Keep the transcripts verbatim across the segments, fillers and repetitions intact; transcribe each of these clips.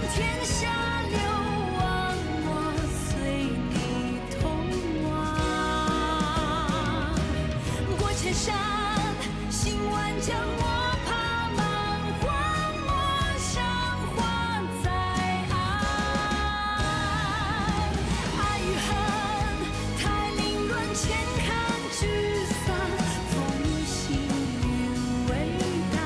天下流亡，我随你同往。过千山，行万江，我怕满荒漠像花在岸。爱与恨，太凌乱，千看聚散，风行云为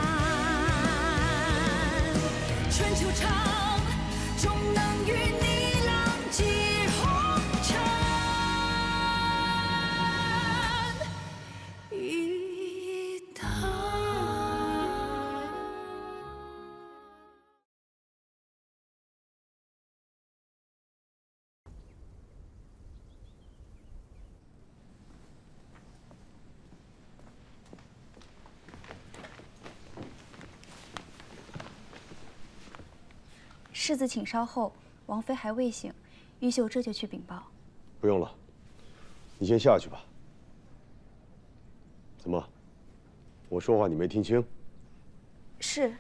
淡。春秋长，终能与你浪迹红尘一趟。 世子请稍后，王妃还未醒，玉秀这就去禀报。 不用了，你先下去吧。怎么？我说话你没听清？ 是。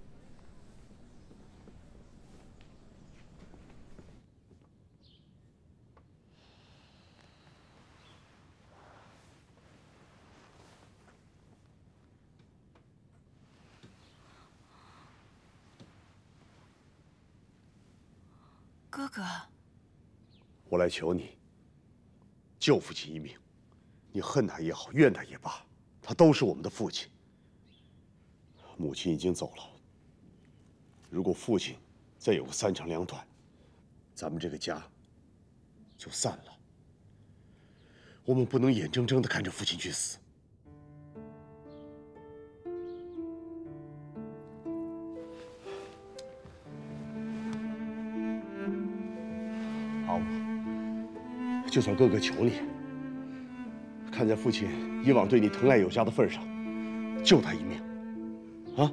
哥哥， 我来求你，救父亲一命。你恨他也好，怨他也罢，他都是我们的父亲。母亲已经走了，如果父亲再有个三长两短，咱们这个家就散了。我们不能眼睁睁地看着父亲去死。阿武，就算哥哥求你，看在父亲以往对你疼爱有加的份上，救他一命，啊！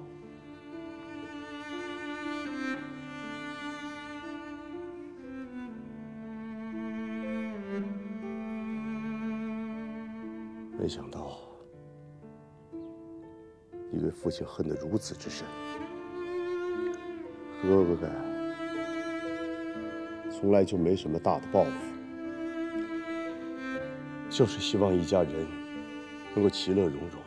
没想到你对父亲恨得如此之深，哥哥呀，从来就没什么大的抱负，就是希望一家人能够其乐融融。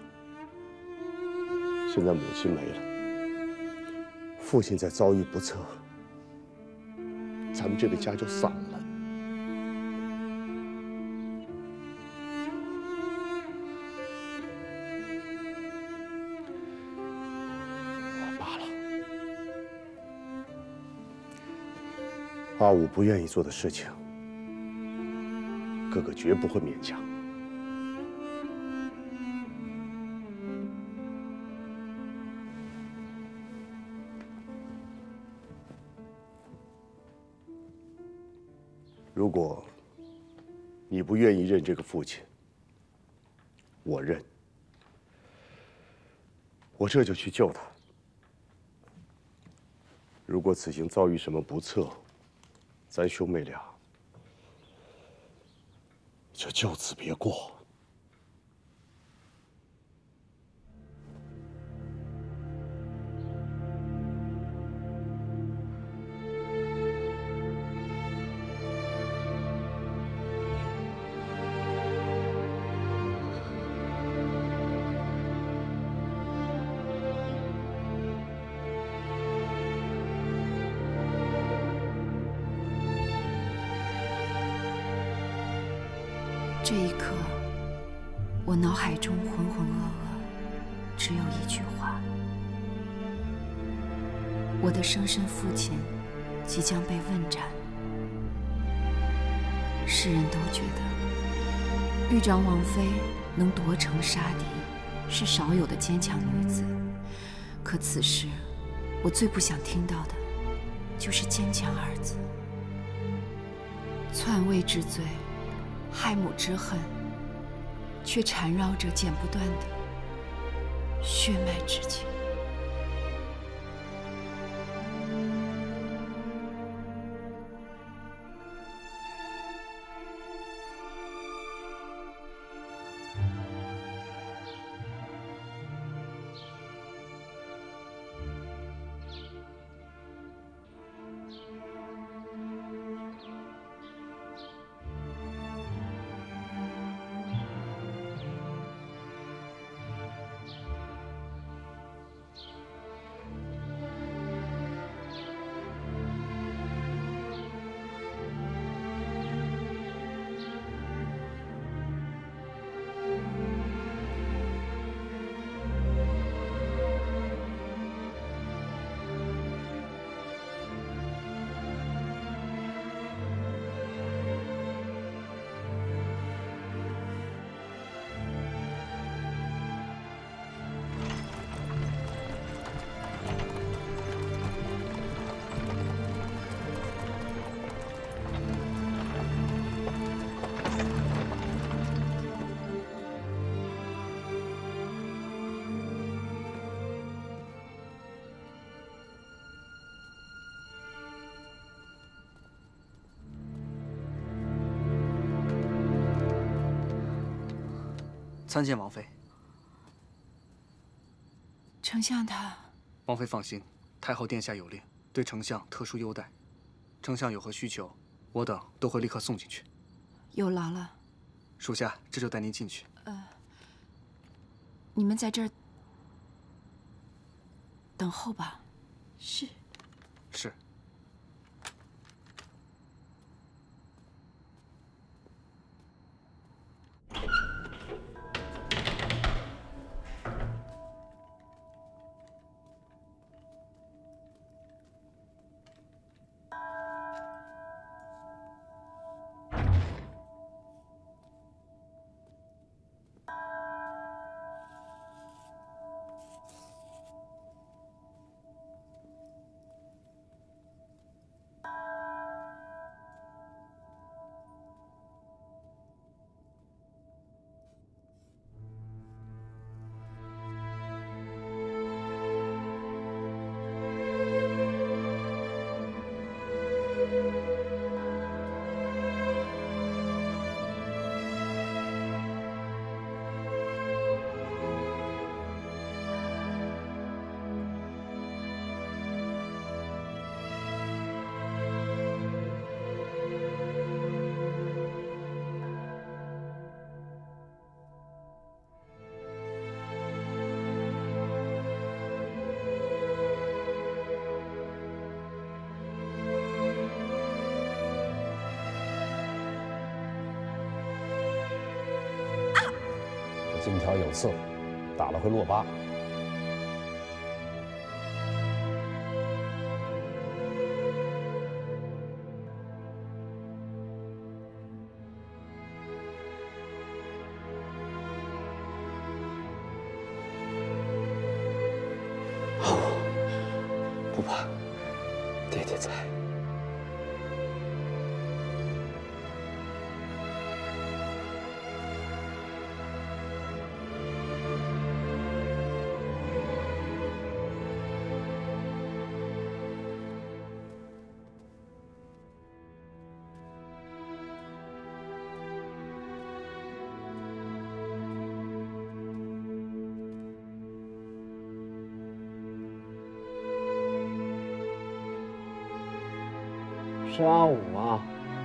现在母亲没了，父亲再遭遇不测，咱们这个家就散了。罢了，阿武不愿意做的事情，哥哥绝不会勉强。如果你不愿意认这个父亲，我认。我这就去救他。如果此行遭遇什么不测，咱兄妹俩就就此别过。 这一刻，我脑海中浑浑噩噩，只有一句话：我的生身父亲即将被问斩。世人都觉得豫章王妃能夺城杀敌，是少有的坚强女子。可此时，我最不想听到的，就是坚强二字。篡位之罪，害母之恨，却缠绕着剪不断的血脉之情。 参见王妃。 丞相他…… 王妃放心，太后殿下有令，对丞相特殊优待。丞相有何需求，我等都会立刻送进去。 有劳了。 属下这就带您进去。 呃，你们在这儿等候吧。 是。 是。 金条有刺，打了会落疤。 不怕，爹爹在。 是阿武吗？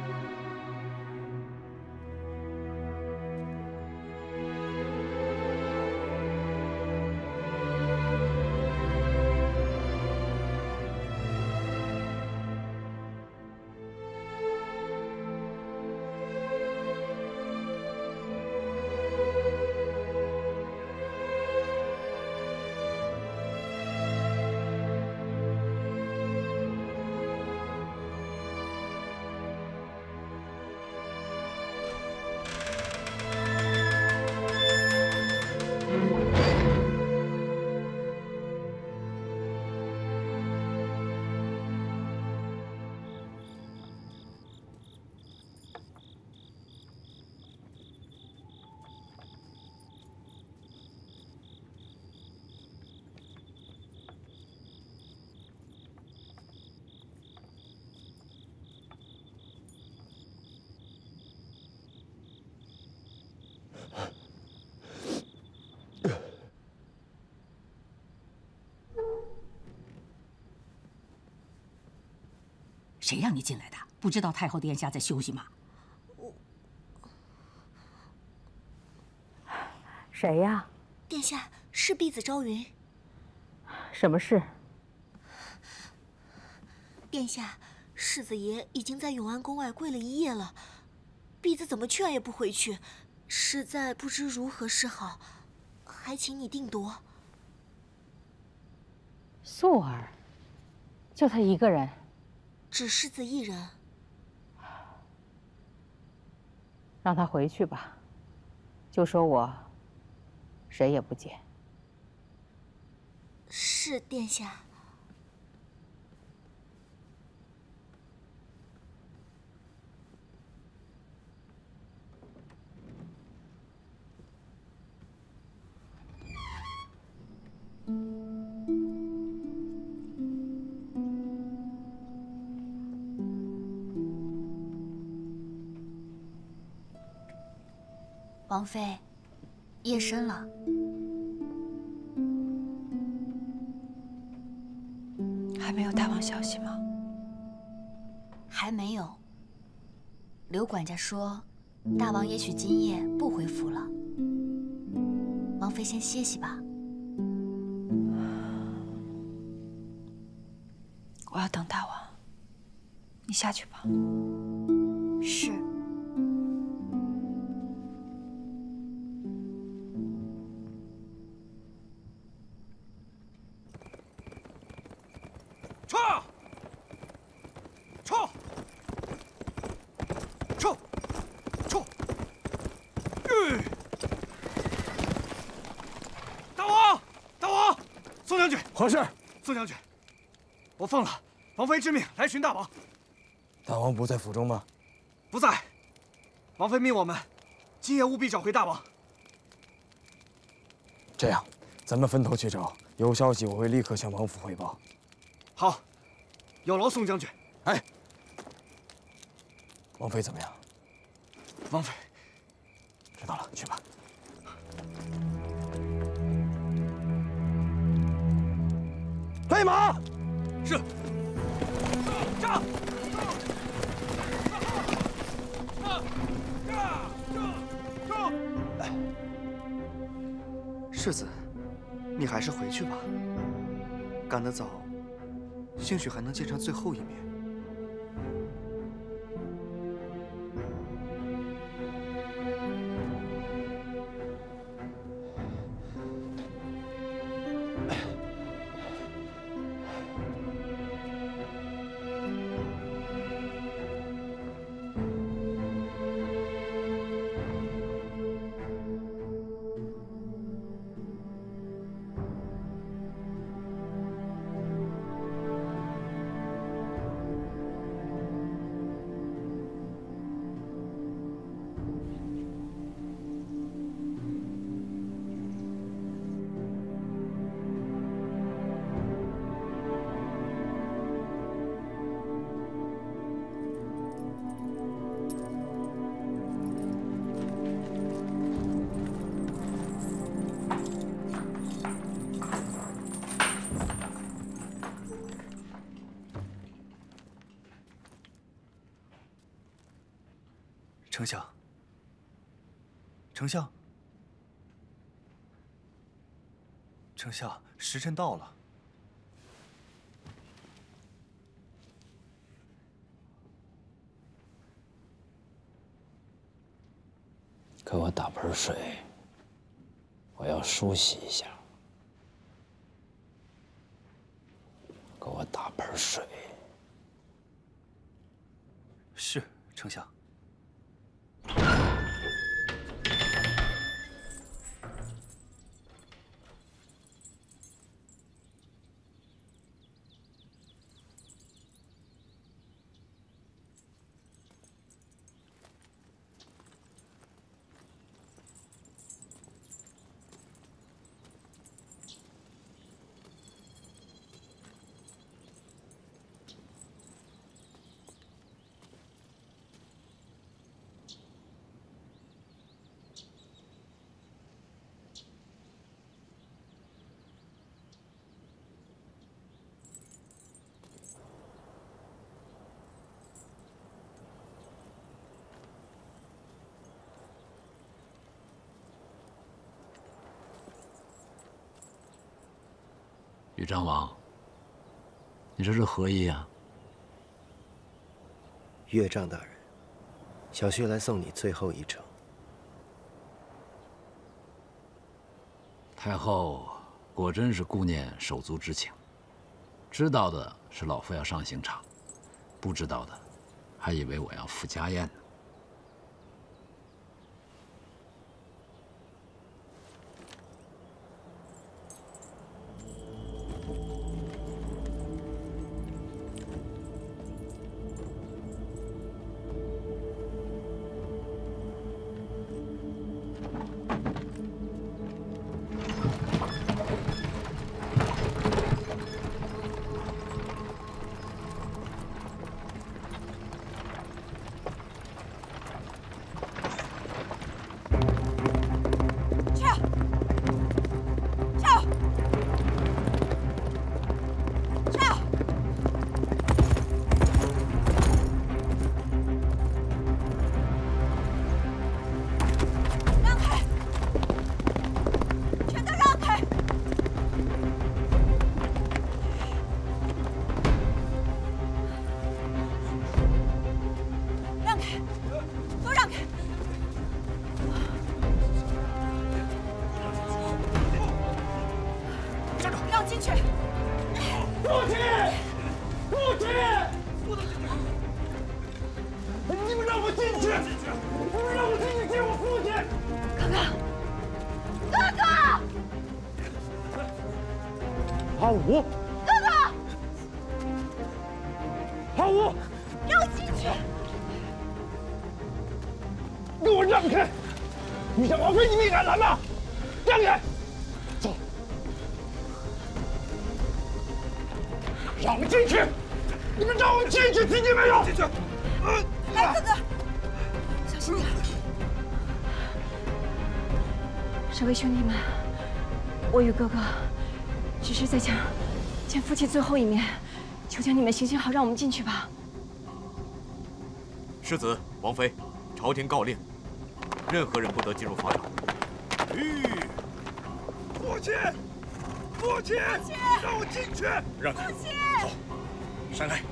谁让你进来的？不知道太后殿下在休息吗？ 谁呀？ 殿下，是婢子朝云。 什么事？ 殿下，世子爷已经在永安宫外跪了一夜了，婢子怎么劝也不回去，实在不知如何是好，还请你定夺。 素儿，就他一个人。 只世子一人， 让他回去吧，就说我谁也不见。 是殿下。 王妃， 夜深了， 还没有大王消息吗？ 还没有。刘管家说，大王也许今夜不回府了。王妃先歇息吧。 我要等大王，你下去吧。 是。 撤！撤！撤！撤！嗯！大王！大王！宋将军， 何事？ 宋将军，我奉了王妃之命来寻大王。 大王不在府中吗？ 不在。王妃命我们今夜务必找回大王。 这样，咱们分头去找，有消息我会立刻向王府汇报。 好，有劳宋将军。 哎，王妃怎么样？ 王妃， 知道了，去吧。备马。 是。上！世子，你还是回去吧。赶得早，兴许还能见上最后一面。丞相，丞相，丞相，时辰到了。 给我打盆水，我要梳洗一下。给我打盆水。 是，丞相。 豫章王，你这是何意啊？ 岳丈大人，小婿来送你最后一程。 太后果真是顾念手足之情，知道的是老夫要上刑场，不知道的还以为我要赴家宴呢。 武， 哥哥， 阿武， 让我进去！ 给我让开！你想王妃，你们也敢拦吗？让开！走，让我们进去！你们让我们进去，听见没有？进去！ 来，哥哥，小心点。 这位兄弟们，我与哥哥只是在想见父亲最后一面，求求你们行行好，让我们进去吧。 世子、王妃，朝廷告令，任何人不得进入法场。吁！ 父亲，父亲，让我进去！ 让开！ 走，闪开！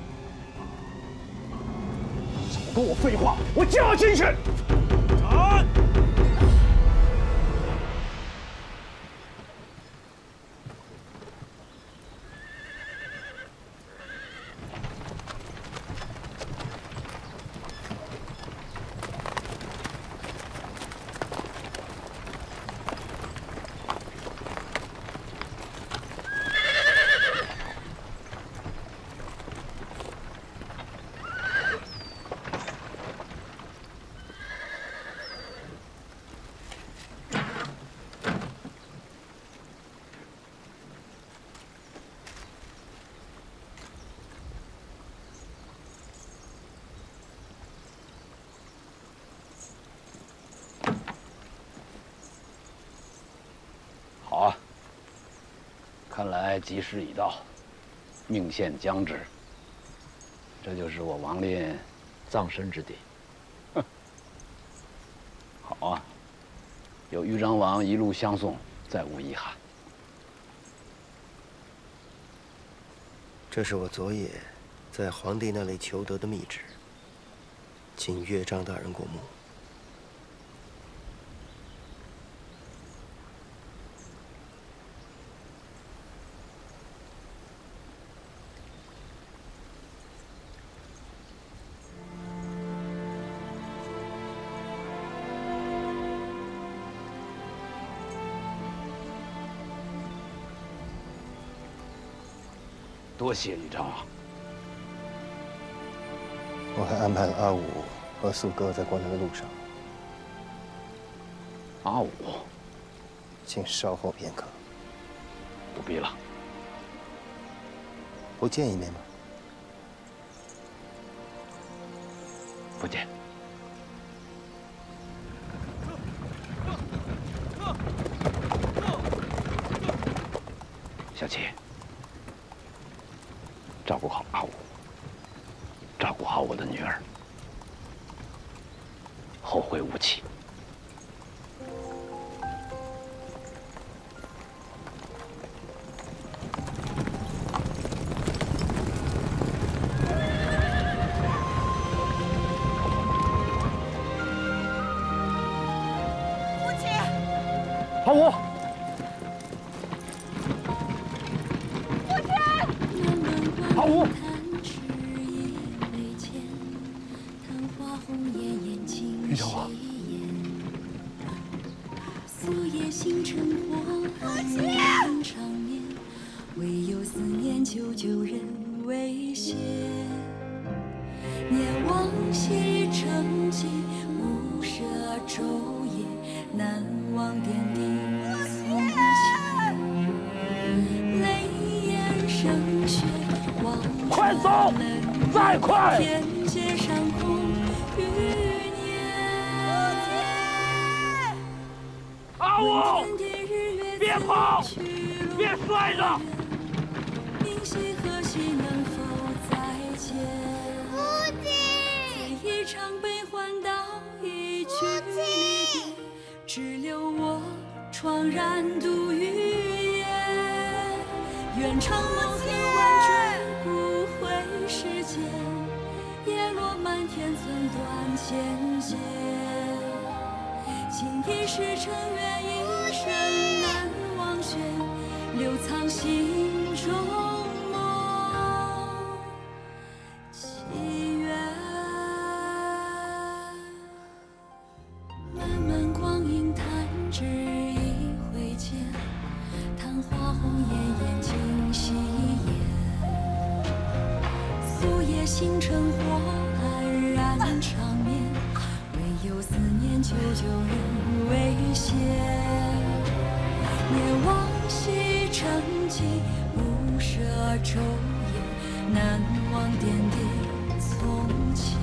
少跟我废话，我就要进去！斩！ 好啊，看来吉时已到，命线将至。这就是我王林葬身之地。哼，好啊，有豫章王一路相送，再无遗憾。 这是我昨夜在皇帝那里求得的密旨，请岳丈大人过目。 多谢豫章王。 我还安排了阿武和素哥在过来的路上。 阿武， 请稍后片刻。 不必了。 不见一面吗？ 不见。小七。照顾好阿武，照顾好我的女儿，后会无期。 父亲， 阿武。阿武，豫章王， 唯有思念久久人未歇。念往昔成疾，无舍昼夜，难忘点滴从前。泪眼生血，望快走，再快！ 天界上空余年。 阿武，别跑，别摔着！ 明夕何夕能否再见？ 父亲， 醉一场悲欢到一句离别，只留我怆然独语言。愿长梦恨万卷，不回世间。叶落满天，寸断千结。情一世成缘，一生难忘却，留藏心中梦祈愿。漫漫光阴弹指一挥间，昙花红艳艳惊喜。 枯叶星辰火，黯然长眠。唯有思念久久仍未歇。念往昔沉寂，不舍昼夜，难忘点滴从前。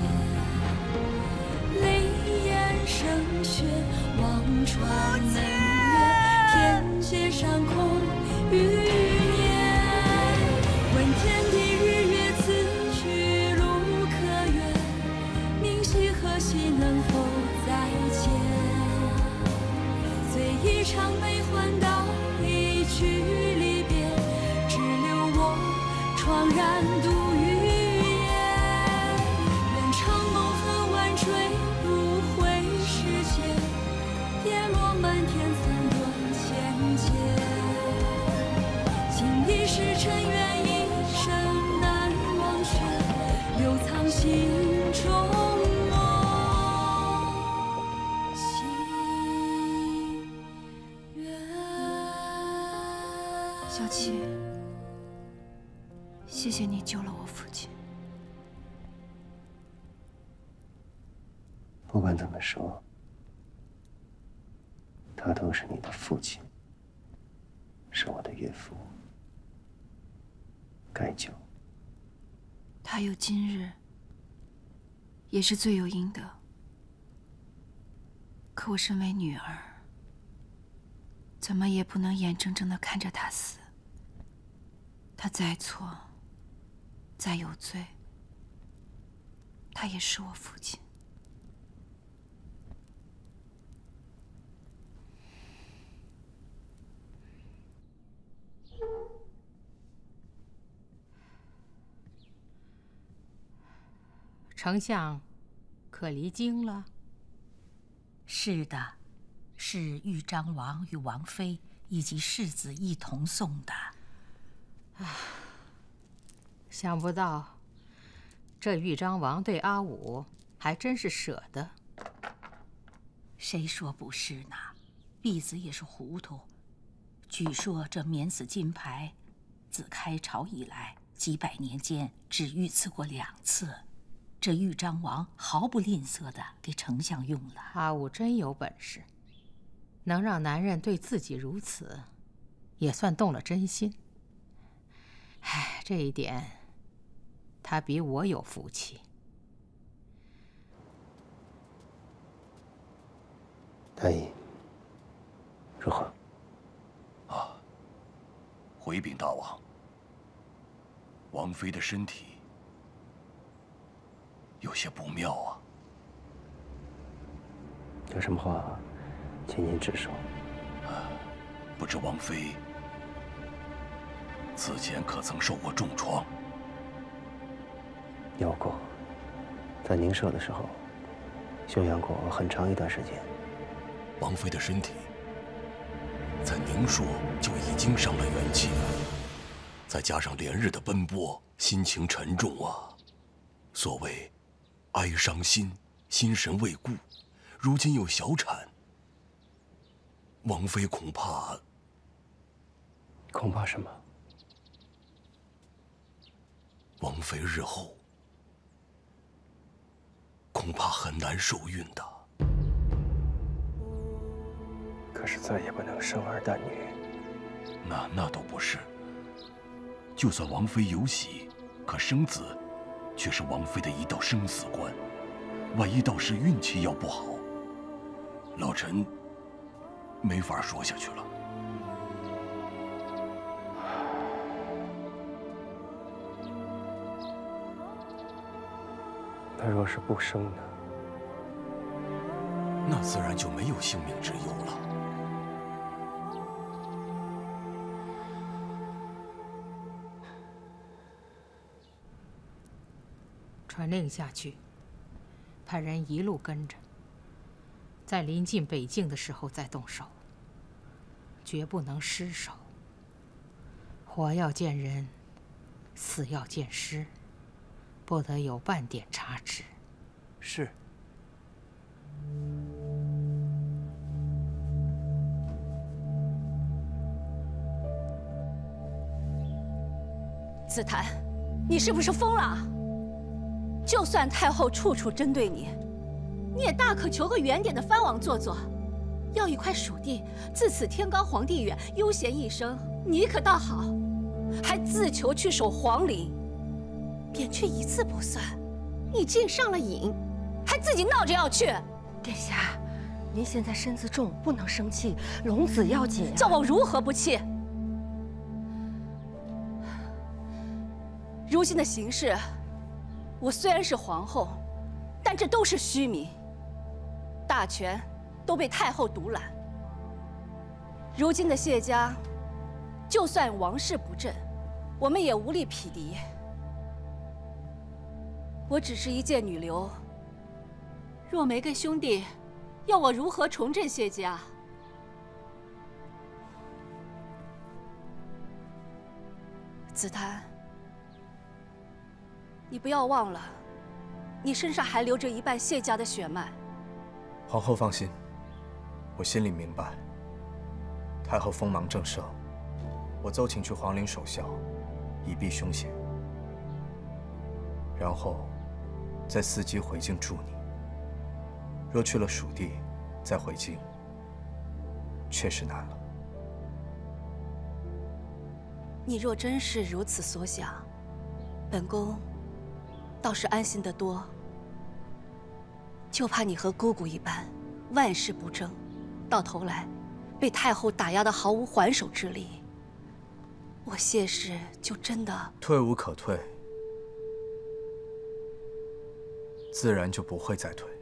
泪眼生雪，望穿嫩月，天界上空余烟。问天地日月，此去路可远，明夕何夕能否再见？醉一场悲欢到一曲离别，只留我怆然独语言。愿长梦和晚坠如灰世间，跌落满天残断千劫。情已是尘缘，一生难忘却，留藏心中梦。 小七，谢谢你救了我父亲。 不管怎么说，他都是你的父亲，是我的岳父，该救。 他有今日，也是罪有应得。可我身为女儿，怎么也不能眼睁睁地看着他死。他再错，再有罪，他也是我父亲。 丞相，可离京了？ 是的，是豫章王与王妃以及世子一同送的。 啊，想不到，这豫章王对阿武还真是舍得。 谁说不是呢？婢子也是糊涂。据说这免死金牌，自开朝以来几百年间只御赐过两次。这豫章王毫不吝啬地给丞相用了。 阿武真有本事，能让男人对自己如此，也算动了真心。唉，这一点，他比我有福气。 大义，如何？ 啊，回禀大王，王妃的身体有些不妙啊。 有什么话，请您直说。 不知王妃此前可曾受过重创？ 有过，在宁舍的时候，休养过很长一段时间。 王妃的身体在宁朔就已经伤了元气了，再加上连日的奔波，心情沉重啊。所谓哀伤心，心神未固，如今又小产，王妃恐怕…… 恐怕什么？ 王妃日后恐怕很难受孕的。 可是再也不能生儿诞女。 那那倒不是，就算王妃有喜，可生子却是王妃的一道生死关。万一到时运气要不好，老臣没法说下去了。 那若是不生呢？ 那自然就没有性命之忧了。 传令下去，派人一路跟着，在临近北境的时候再动手，绝不能失手。活要见人，死要见尸，不得有半点差池。 是。 紫檀，你是不是疯了？ 就算太后处处针对你，你也大可求个远点的藩王做做，要一块蜀地，自此天高皇帝远，悠闲一生。你可倒好，还自求去守皇陵，扁鹊一次不算，你竟上了瘾，还自己闹着要去。 殿下，您现在身子重，不能生气，龙子要紧呀。 叫我如何不气？如今的形势，我虽然是皇后，但这都是虚名，大权都被太后独揽。如今的谢家，就算王室不振，我们也无力匹敌。我只是一介女流，若没个兄弟，要我如何重振谢家？紫檀，你不要忘了，你身上还流着一半谢家的血脉。 皇后放心，我心里明白。太后锋芒正盛，我奏请去皇陵守孝，以避凶险。然后，再伺机回京助你。若去了蜀地，再回京，确实难了。 你若真是如此所想，本宫倒是安心得多。就怕你和姑姑一般，万事不争，到头来被太后打压得毫无还手之力。我谢氏就真的退无可退，自然就不会再退。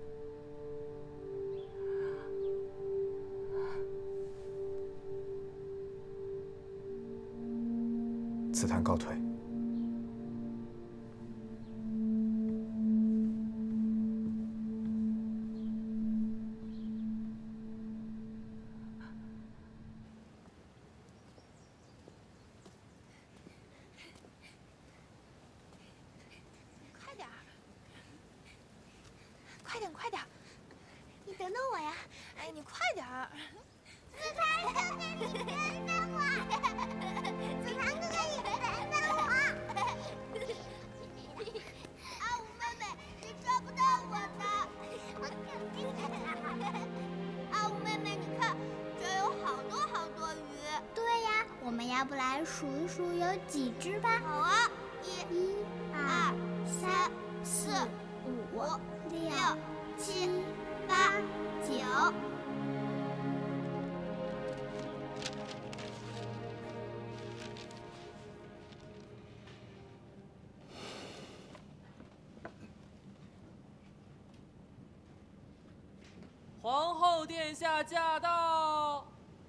紫檀告退。 快点儿，快点，快点！你等等我呀！哎，你快点儿！紫檀哥哥，你等等我！紫檀哥哥，你等等我！啊，五妹妹，你抓不到我的！啊，五妹妹，你看，这有好多好多鱼。对呀，我们要不来数一数有几只吧？好啊，一、一、二、三、四、五、六、七、八、九。 皇后殿下驾到！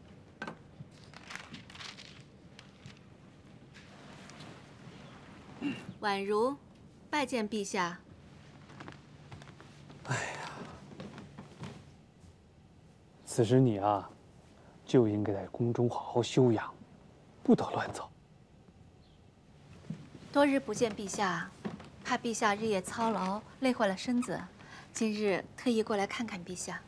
婉如，拜见陛下。 此时你啊，就应该在宫中好好休养，不得乱走。 多日不见陛下，怕陛下日夜操劳，累坏了身子，今日特意过来看看陛下。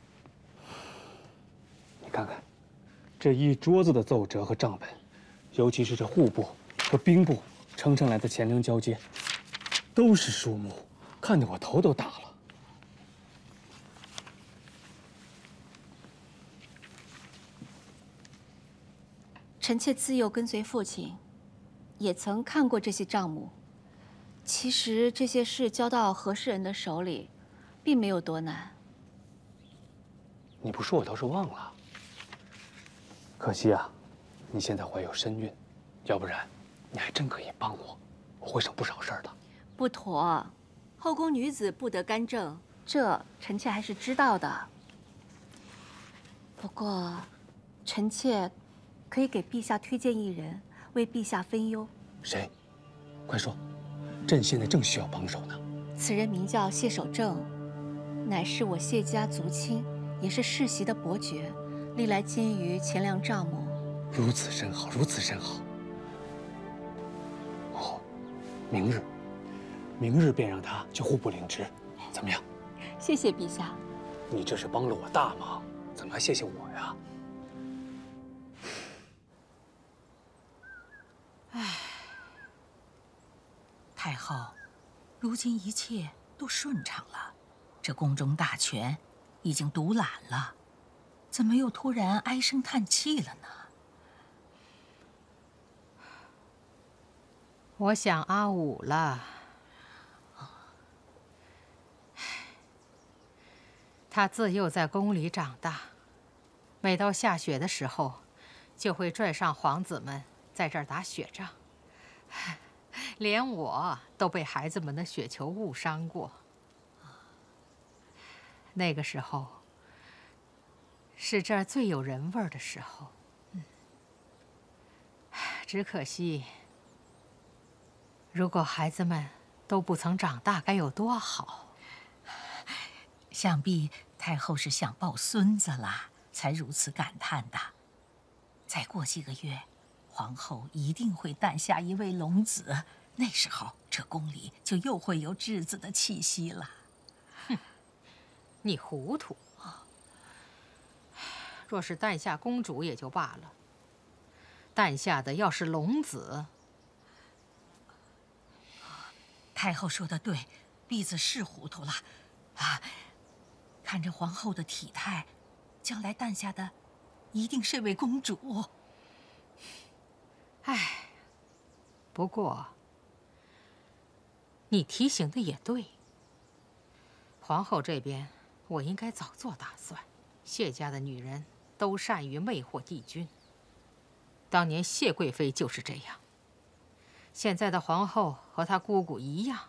你看看，这一桌子的奏折和账本，尤其是这户部和兵部呈上来的乾陵交接，都是书目，看得我头都大了。 臣妾自幼跟随父亲，也曾看过这些账目。其实这些事交到合适人的手里，并没有多难。 你不说我倒是忘了。可惜啊，你现在怀有身孕，要不然你还真可以帮我，我会省不少事儿的。 不妥，后宫女子不得干政，这臣妾还是知道的。不过，臣妾可以给陛下推荐一人，为陛下分忧。 谁？快说，朕现在正需要帮手呢。 此人名叫谢守正，乃是我谢家族亲，也是世袭的伯爵，历来兼于钱粮账目。 如此甚好，如此甚好。哦，明日，明日便让他去户部领职，怎么样？ 谢谢陛下。 你这是帮了我大忙，怎么还谢谢我呀？ 唉，太后，如今一切都顺畅了，这宫中大权已经独揽了，怎么又突然唉声叹气了呢？ 我想阿武了。他自幼在宫里长大，每到下雪的时候，就会拽上皇子们在这儿打雪仗，连我都被孩子们的雪球误伤过。那个时候是这儿最有人味儿的时候。只可惜，如果孩子们都不曾长大，该有多好！ 想必太后是想抱孙子啦，才如此感叹的。再过几个月，皇后一定会诞下一位龙子，那时候这宫里就又会有质子的气息了。 哼，你糊涂！若是诞下公主也就罢了，诞下的要是龙子， 太后说的对，婢子是糊涂了啊！看着皇后的体态，将来诞下的一定是位公主。 唉，不过你提醒的也对。皇后这边，我应该早做打算。谢家的女人都善于魅惑帝君，当年谢贵妃就是这样。现在的皇后和她姑姑一样。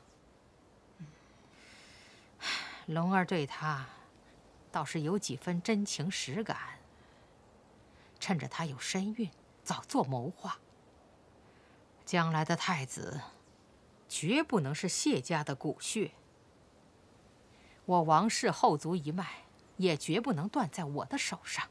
龙儿对她倒是有几分真情实感，趁着她有身孕，早做谋划。将来的太子绝不能是谢家的骨血，我王氏后族一脉也绝不能断在我的手上。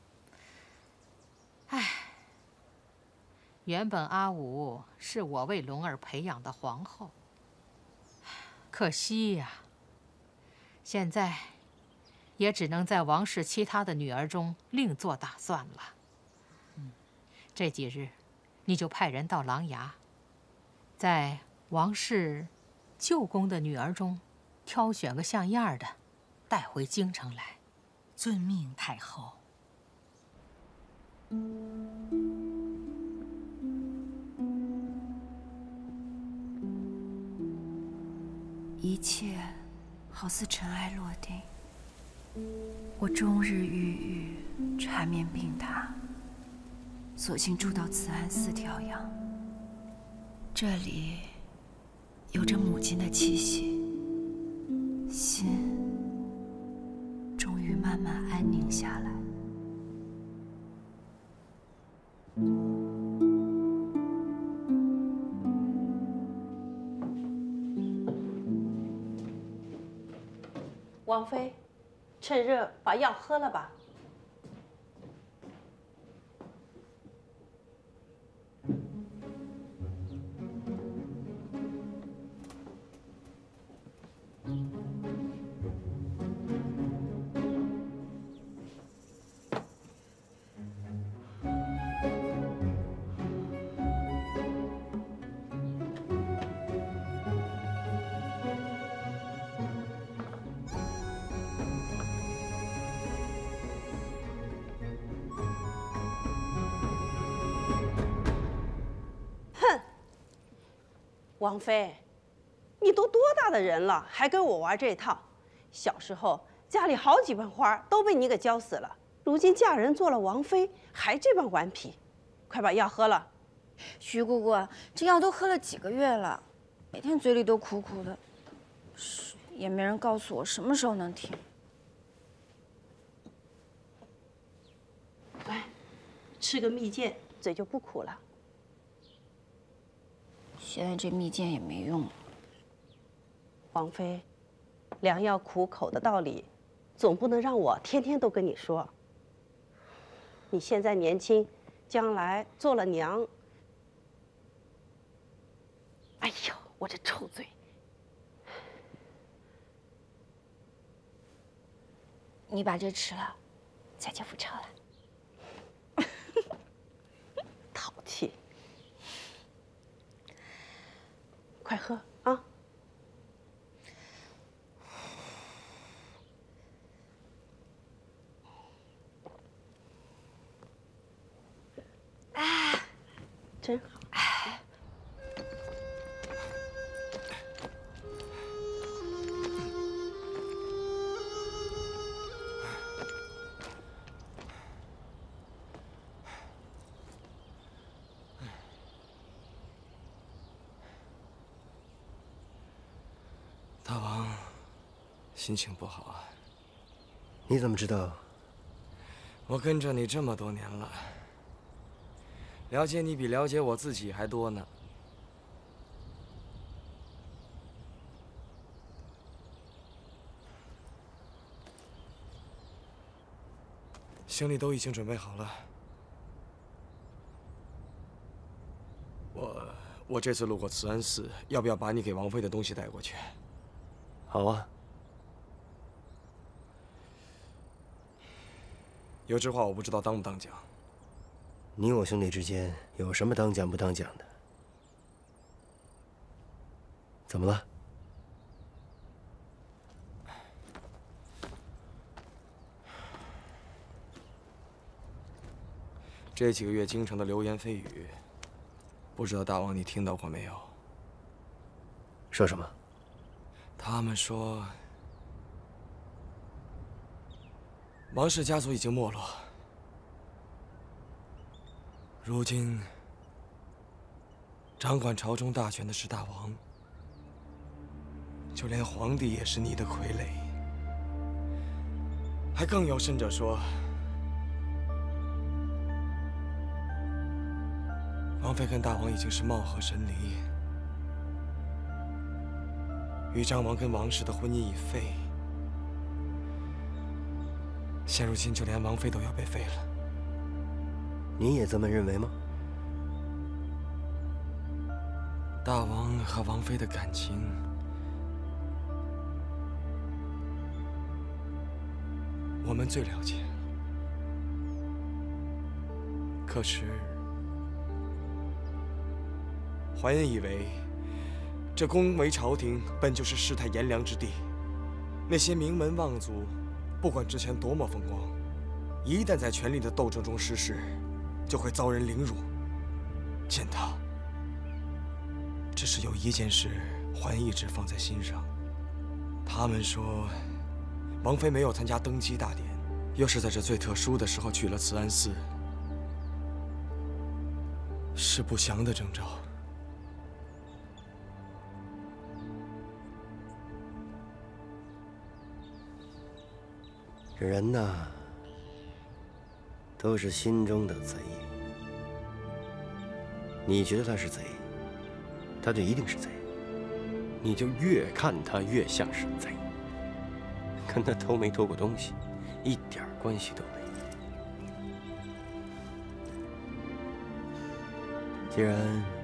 唉，原本阿武是我为龙儿培养的皇后，可惜呀，现在也只能在王氏其他的女儿中另做打算了。嗯，这几日你就派人到琅琊，在王氏舅公的女儿中挑选个像样的，带回京城来。 遵命，太后。 一切好似尘埃落定，我终日郁郁，缠绵病榻，索性住到慈安寺调养。这里有着母亲的气息，心终于慢慢安宁下来。 王妃，趁热把药喝了吧。王妃，你都多大的人了，还跟我玩这套？小时候家里好几盆花都被你给浇死了，如今嫁人做了王妃，还这般顽皮。快把药喝了。 徐姑姑，这药都喝了几个月了，每天嘴里都苦苦的，是也没人告诉我什么时候能停。 来，吃个蜜饯，嘴就不苦了。 现在这蜜饯也没用了。 王妃，良药苦口的道理，总不能让我天天都跟你说。你现在年轻，将来做了娘，哎呦，我这臭嘴！ 你把这吃了，咱就不吵了。 淘气！快喝啊！ 真好。哎。 大王，心情不好啊？ 你怎么知道？ 我跟着你这么多年了，了解你比了解我自己还多呢。行李都已经准备好了，我我这次路过慈安寺，要不要把你给王妃的东西带过去？ 好啊。 有句话我不知道当不当讲。 你我兄弟之间有什么当讲不当讲的？怎么了？ 这几个月京城的流言蜚语，不知道大王你听到过没有？ 说什么？ 他们说，王氏家族已经没落，如今掌管朝中大权的是大王，就连皇帝也是你的傀儡。还更有甚者说，王妃跟大王已经是貌合神离。 豫章王跟王氏的婚姻已废，现如今就连王妃都要被废了。 你也这么认为吗？ 大王和王妃的感情，我们最了解。可是，怀恩以为。 这宫闱朝廷本就是世态炎凉之地，那些名门望族，不管之前多么风光，一旦在权力的斗争中失势，就会遭人凌辱、践踏。只是有一件事，桓恩一直放在心上。他们说，王妃没有参加登基大典，又是在这最特殊的时候去了慈安寺，是不祥的征兆。 人呐，都是心中的贼。你觉得他是贼，他就一定是贼。你就越看他越像是贼，跟他偷没偷过东西一点关系都没有。既然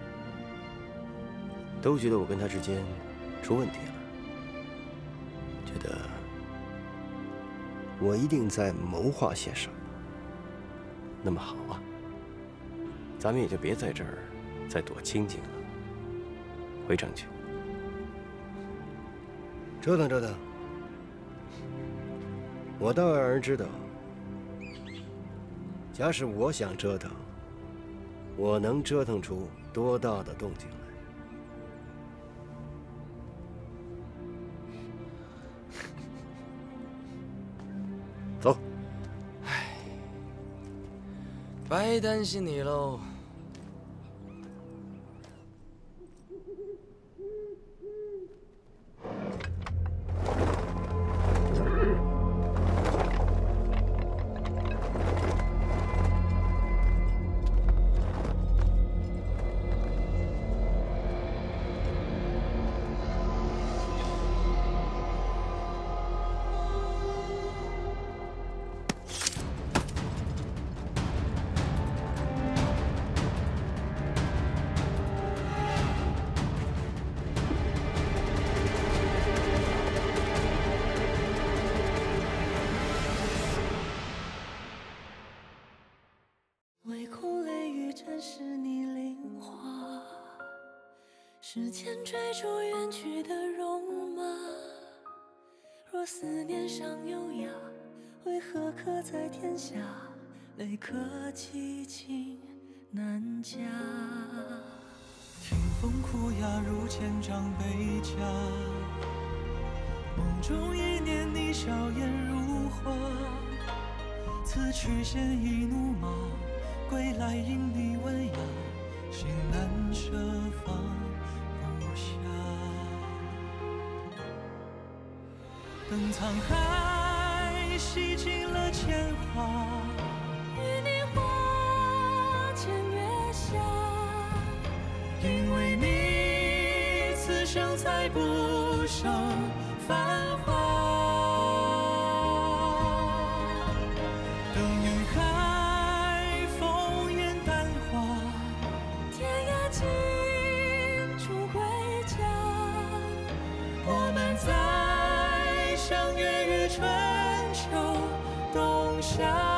都觉得我跟他之间出问题了，觉得。 我一定在谋划些什么。那么好啊，咱们也就别在这儿再躲清静了，回城去折腾折腾。我倒要让人知道，假使我想折腾，我能折腾出多大的动静来。 走。 唉，白担心你喽。 唯恐泪雨沾湿你菱花，时间追逐远去的戎马。若思念尚优雅，为何刻在天下？泪可凄清难夹。 听风哭哑如千丈悲家，梦中一念你笑颜如花。此去现一怒马，归来因你文雅，心难舍放不下。等沧海洗尽了铅华， 与你花前月下。 因为你，此生才不剩繁华。等云海风烟淡化， 天涯尽处归家。 我们再相约于春秋冬夏。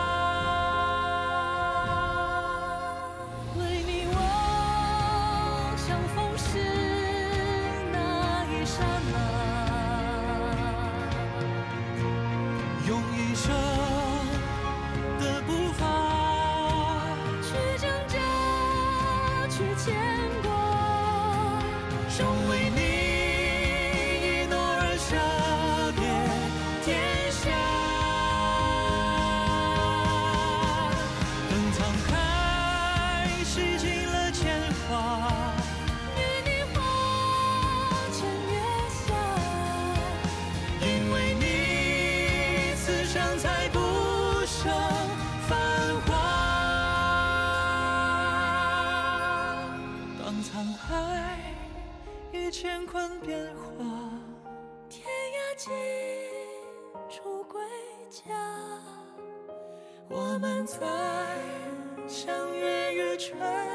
乾坤变化， 天涯尽处归家。 我们再相约于春